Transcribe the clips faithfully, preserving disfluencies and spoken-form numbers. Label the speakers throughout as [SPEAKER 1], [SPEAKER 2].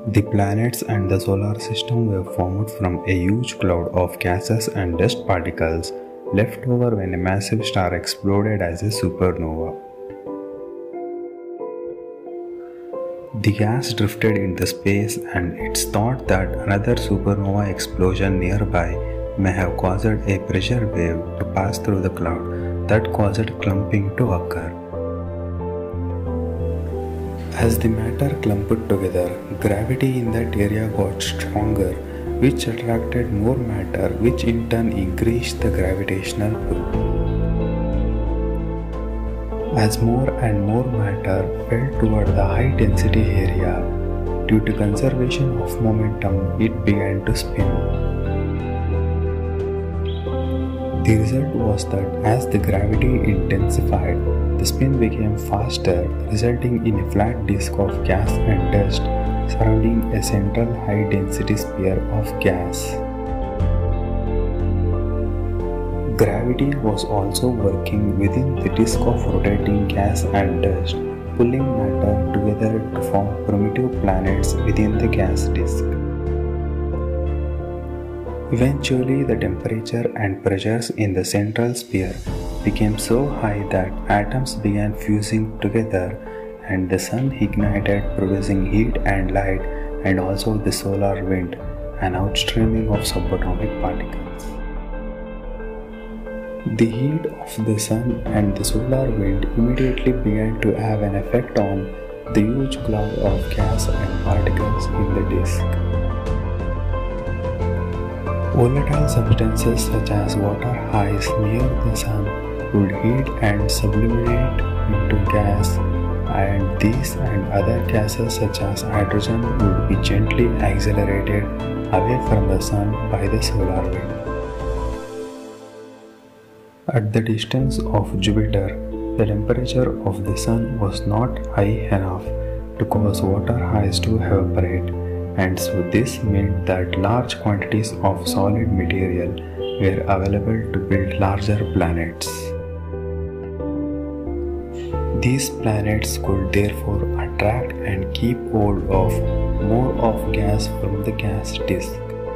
[SPEAKER 1] The planets and the solar system were formed from a huge cloud of gases and dust particles left over when a massive star exploded as a supernova. The gas drifted into space, and it's thought that another supernova explosion nearby may have caused a pressure wave to pass through the cloud that caused clumping to occur. As the matter clumped together, gravity in that area got stronger, which attracted more matter, which in turn increased the gravitational pull. As more and more matter fell toward the high-density area, due to conservation of momentum, it began to spin. The result was that as the gravity intensified, the spin became faster, resulting in a flat disk of gas and dust surrounding a central high-density sphere of gas. Gravity was also working within the disk of rotating gas and dust, pulling matter together to form primitive planets within the gas disk. Eventually, the temperature and pressures in the central sphere became so high that atoms began fusing together and the sun ignited, producing heat and light, and also the solar wind, an outstreaming of subatomic particles. The heat of the sun and the solar wind immediately began to have an effect on the huge cloud of gas and particles in the disk. Volatile substances such as water ice near the sun would heat and sublimate into gas, and these and other gases such as hydrogen would be gently accelerated away from the sun by the solar wind. At the distance of Jupiter, the temperature of the sun was not high enough to cause water ice to evaporate, and so this meant that large quantities of solid material were available to build larger planets. These planets could therefore attract and keep hold of more of gas from the gas disk.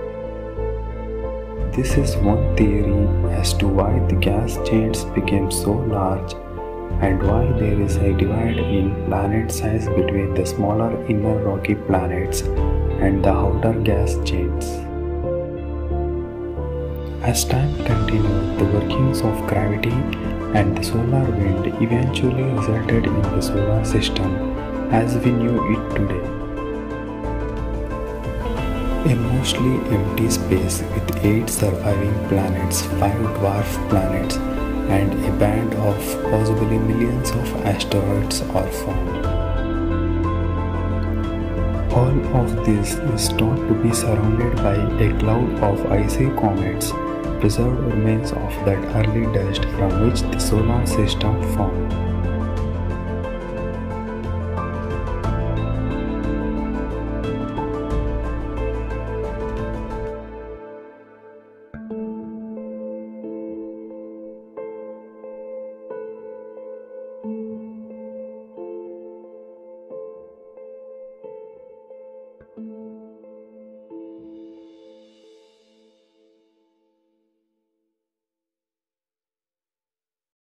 [SPEAKER 1] This is one theory as to why the gas giants became so large and why there is a divide in planet size between the smaller inner rocky planets and the outer gas giants. As time continued, the workings of gravity and the solar wind eventually resulted in the solar system as we knew it today. A mostly empty space with eight surviving planets, five dwarf planets, and a band of possibly millions of asteroids are formed. All of this is thought to be surrounded by a cloud of icy comets, preserved remains of that early dust from which the solar system formed.